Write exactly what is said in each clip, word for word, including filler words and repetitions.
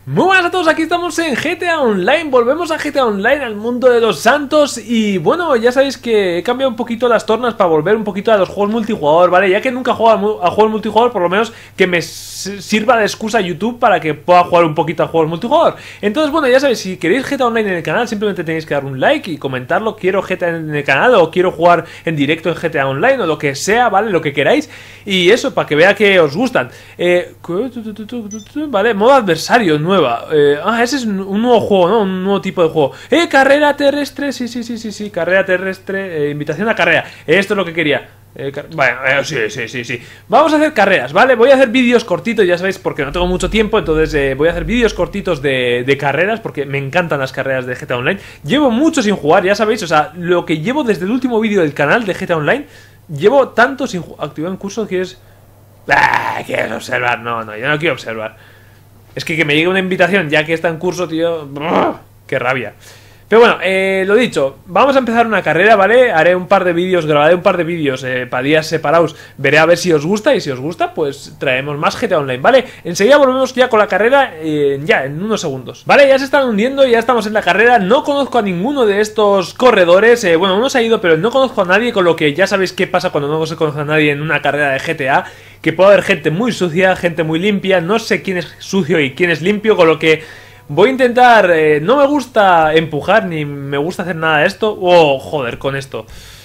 Muy buenas a todos, aquí estamos en G T A Online, volvemos a G T A Online, al mundo de los santos. Y bueno, ya sabéis que he cambiado un poquito las tornas para volver un poquito a los juegos multijugador, ¿vale? Ya que nunca he jugado a juegos multijugador, por lo menos que me sirva de excusa a YouTube para que pueda jugar un poquito a juegos multijugador. Entonces bueno, ya sabéis, si queréis G T A Online en el canal, simplemente tenéis que dar un like y comentarlo. Quiero G T A en el canal, o quiero jugar en directo en G T A Online, o lo que sea, ¿vale? Lo que queráis. Y eso, para que vea que os gustan. eh, Vale, modo adversario, nuevo. Eh, ah, ese es un nuevo juego, ¿no? Un nuevo tipo de juego. Eh, carrera terrestre, sí, sí, sí, sí, sí, carrera terrestre, eh, invitación a carrera. Esto es lo que quería. Eh, bueno, eh, sí, sí, sí, sí. Vamos a hacer carreras, ¿vale? Voy a hacer vídeos cortitos, ya sabéis, porque no tengo mucho tiempo. Entonces eh, voy a hacer vídeos cortitos de, de carreras, porque me encantan las carreras de G T A Online. Llevo mucho sin jugar, ya sabéis, o sea, lo que llevo desde el último vídeo del canal de G T A Online. Llevo tanto sin jugar. Activar un curso, ¿quieres? Ah, ¿quieres observar? No, no, yo no quiero observar. Es que que me llegue una invitación ya que está en curso, tío. ¡Brr! ¡Qué rabia! Pero bueno, eh, lo dicho, vamos a empezar una carrera, ¿vale? Haré un par de vídeos, grabaré un par de vídeos eh, para días separados. Veré a ver si os gusta, y si os gusta, pues traemos más G T A Online, ¿vale? Enseguida volvemos ya con la carrera, eh, ya, en unos segundos. Vale, ya se están hundiendo, ya estamos en la carrera. No conozco a ninguno de estos corredores. eh, Bueno, uno se ha ido, pero no conozco a nadie, con lo que ya sabéis qué pasa cuando no se conoce a nadie en una carrera de G T A. Que puede haber gente muy sucia, gente muy limpia. No sé quién es sucio y quién es limpio, con lo que voy a intentar, eh, no me gusta empujar, ni me gusta hacer nada de esto. Oh, joder, con esto.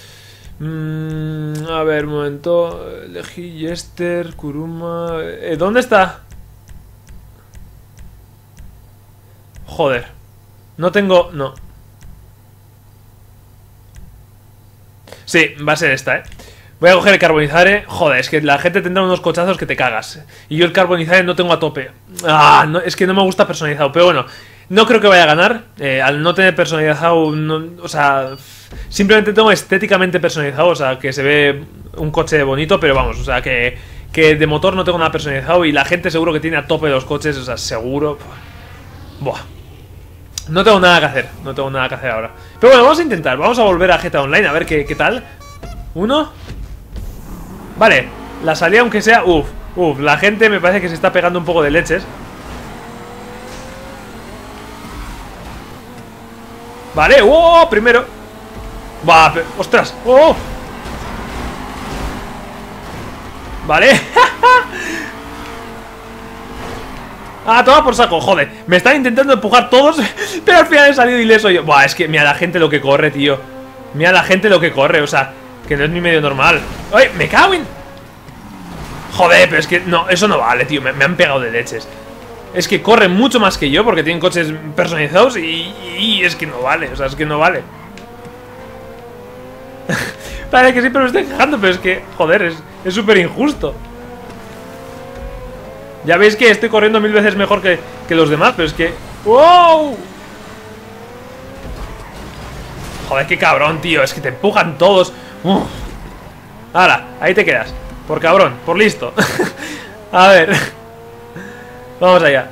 Mm, a ver, un momento. Elegí Jester, Kuruma. Eh, ¿Dónde está? Joder. No tengo... no. Sí, va a ser esta, eh. Voy a coger el carbonizare. Joder, es que la gente tendrá unos cochazos que te cagas. Y yo el carbonizare no tengo a tope. Ah, no, es que no me gusta personalizado. Pero bueno, no creo que vaya a ganar. eh, Al no tener personalizado, no, o sea, simplemente tengo estéticamente personalizado. O sea, que se ve un coche bonito. Pero vamos, o sea, que, que de motor no tengo nada personalizado. Y la gente seguro que tiene a tope los coches. O sea, seguro. Buah. No tengo nada que hacer. No tengo nada que hacer ahora. Pero bueno, vamos a intentar. Vamos a volver a G T A Online a ver qué, qué tal. Uno. Vale, la salida aunque sea... Uf, uf, la gente me parece que se está pegando un poco de leches. Vale, ¡oh! Primero. Va, ostras, ¡oh! Vale. Ah, toma por saco, joder. Me están intentando empujar todos, pero al final he salido ileso yo. Buah, es que mira la gente lo que corre, tío. Mira la gente lo que corre, o sea, que no es ni medio normal. ¡Ay, me cago en! Joder, pero es que no, eso no vale, tío, me, me han pegado de leches. Es que corren mucho más que yo porque tienen coches personalizados y, y es que no vale, o sea, es que no vale. Parece que siempre me estoy quejando, pero es que, joder, es súper injusto. Ya veis que estoy corriendo mil veces mejor que, que los demás, pero es que... ¡Wow! Joder, qué cabrón, tío, es que te empujan todos. Uf. Ahora, ahí te quedas. Por cabrón, por listo. A ver. Vamos allá.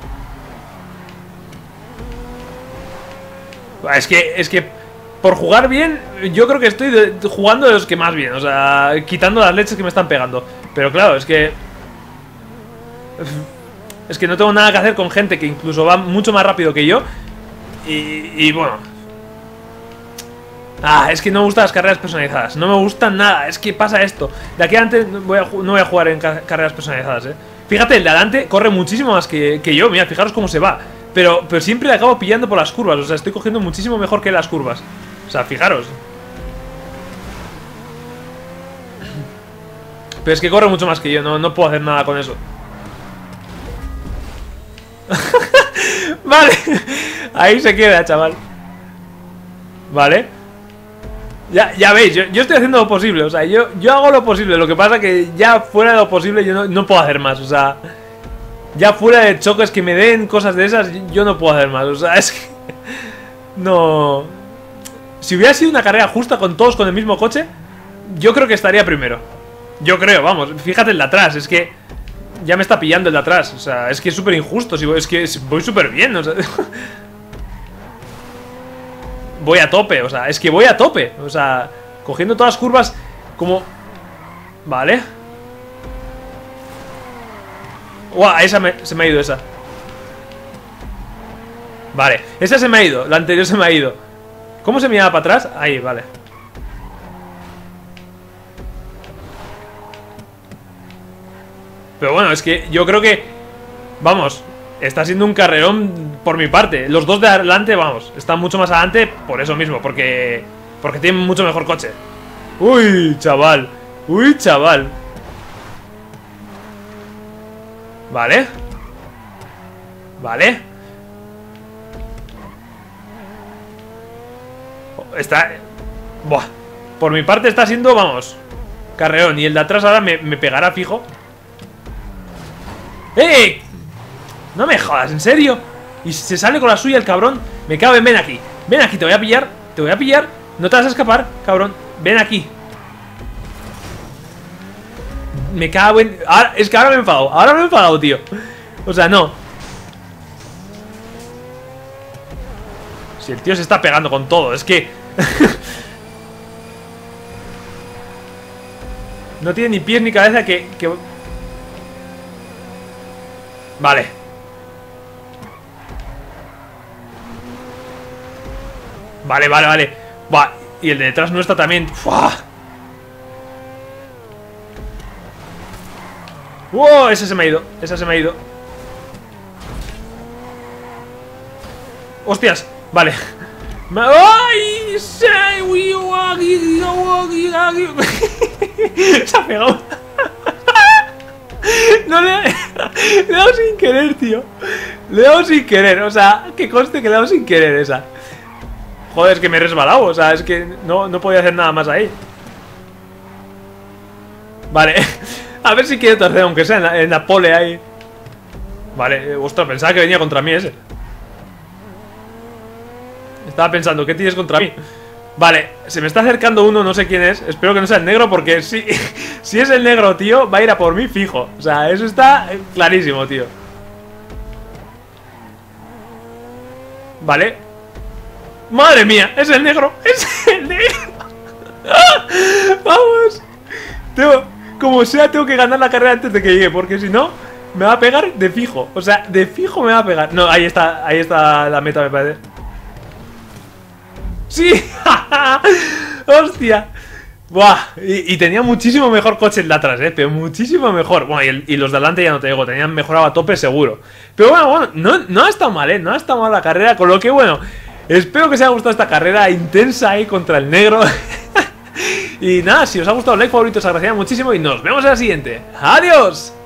Es que, es que por jugar bien, yo creo que estoy de, jugando de los que más bien. O sea, quitando las leches que me están pegando. Pero claro, es que... Es que no tengo nada que hacer con gente que incluso va mucho más rápido que yo. Y, y bueno... Ah, es que no me gustan las carreras personalizadas. No me gustan nada, es que pasa esto. De aquí adelante voy a, no voy a jugar en ca carreras personalizadas, eh. Fíjate, el de adelante corre muchísimo más que, que yo. Mira, fijaros cómo se va. Pero, pero siempre le acabo pillando por las curvas. O sea, estoy cogiendo muchísimo mejor que las curvas. O sea, fijaros. Pero es que corre mucho más que yo. No, no puedo hacer nada con eso. Vale. Ahí se queda, chaval. Vale. Ya, ya veis, yo, yo estoy haciendo lo posible. O sea, yo, yo hago lo posible. Lo que pasa que ya fuera de lo posible yo no, no puedo hacer más. O sea, ya fuera de choques que me den, cosas de esas, yo no puedo hacer más. O sea, es que... No... Si hubiera sido una carrera justa con todos con el mismo coche, yo creo que estaría primero. Yo creo, vamos, fíjate el de atrás. Es que ya me está pillando el de atrás. O sea, es que es súper injusto. Si voy, es que voy súper bien, o sea... Voy a tope, o sea, es que voy a tope. O sea, cogiendo todas las curvas como... Vale. Guau, esa me, se me ha ido esa. Vale, esa se me ha ido, la anterior se me ha ido. ¿Cómo se miraba para atrás? Ahí, vale. Pero bueno, es que yo creo que... Vamos, está siendo un carrerón por mi parte. Los dos de adelante, vamos, están mucho más adelante por eso mismo, porque... Porque tienen mucho mejor coche. Uy, chaval. Uy, chaval. Vale. Vale. Está... Buah. Por mi parte está siendo, vamos, carreón. Y el de atrás ahora me, me pegará fijo. ¡Eh! No me jodas, ¿en serio? Y se sale con la suya el cabrón. Me cago en... Ven aquí. Ven aquí, te voy a pillar. Te voy a pillar. No te vas a escapar, cabrón. Ven aquí. Me cago en... Ahora, es que ahora me he enfadado. Ahora me he enfadado, tío. O sea, no. Si el tío se está pegando con todo. Es que... no tiene ni pies ni cabeza que... que... Vale. Vale, vale, vale. Buah, y el de detrás no está también. ¡Fua! ¡Wow! Ese se me ha ido. Ese se me ha ido. ¡Hostias! Vale. ¡Ay! Se ha pegado. No le... Le he dado sin querer, tío. Le he dado sin querer. O sea, que conste que le he dado sin querer esa. Joder, es que me he resbalado. O sea, es que no, no podía hacer nada más ahí. Vale. A ver si quiere tercero, aunque sea en la, en la pole ahí. Vale, ostras, pensaba que venía contra mí ese. Estaba pensando, ¿qué tienes contra mí? Vale, se me está acercando uno, no sé quién es. Espero que no sea el negro, porque si, si es el negro, tío, va a ir a por mí fijo. O sea, eso está clarísimo, tío. Vale. ¡Madre mía! ¡Es el negro! ¡Es el negro! ¡Vamos! Tengo, como sea, tengo que ganar la carrera antes de que llegue, porque si no, me va a pegar de fijo. O sea, de fijo me va a pegar. No, ahí está, ahí está la meta, me parece. ¡Sí! ¡Hostia! Buah, y, y tenía muchísimo mejor coche el de atrás, eh, pero muchísimo mejor. Bueno, y, el, y los de adelante ya no te digo, tenían mejorado a tope seguro. Pero bueno, bueno, no, no ha estado mal, eh, no ha estado mal la carrera, con lo que bueno, espero que os haya gustado esta carrera intensa ahí contra el negro. Y nada, si os ha gustado, like, favorito, os agradecería muchísimo y nos vemos en la siguiente. ¡Adiós!